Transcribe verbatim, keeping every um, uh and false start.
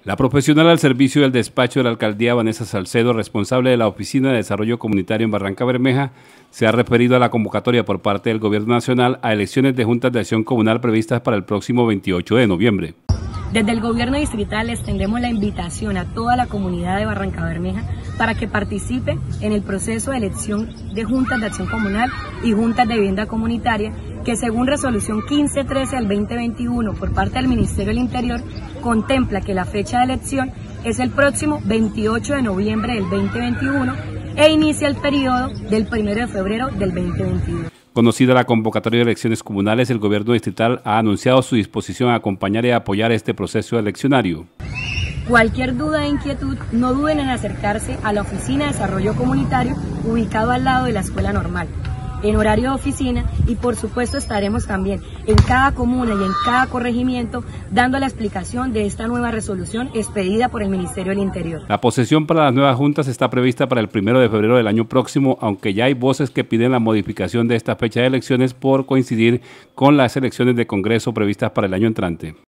La profesional al servicio del despacho de la alcaldía, Vanessa Salcedo, responsable de la Oficina de Desarrollo Comunitario en Barrancabermeja, se ha referido a la convocatoria por parte del Gobierno Nacional a elecciones de juntas de acción comunal previstas para el próximo veintiocho de noviembre. Desde el Gobierno Distrital les extendemos la invitación a toda la comunidad de Barrancabermeja para que participe en el proceso de elección de juntas de acción comunal y juntas de vivienda comunitaria, que según resolución quince trece del veinte veintiuno por parte del Ministerio del Interior, contempla que la fecha de elección es el próximo veintiocho de noviembre del veinte veintiuno e inicia el periodo del primero de febrero del veinte veintiuno. Conocida la convocatoria de elecciones comunales, el Gobierno Distrital ha anunciado su disposición a acompañar y a apoyar este proceso eleccionario. Cualquier duda e inquietud, no duden en acercarse a la Oficina de Desarrollo Comunitario, ubicado al lado de la Escuela Normal, en horario de oficina, y por supuesto estaremos también en cada comuna y en cada corregimiento dando la explicación de esta nueva resolución expedida por el Ministerio del Interior. La posesión para las nuevas juntas está prevista para el primero de febrero del año próximo, aunque ya hay voces que piden la modificación de esta fecha de elecciones por coincidir con las elecciones de Congreso previstas para el año entrante.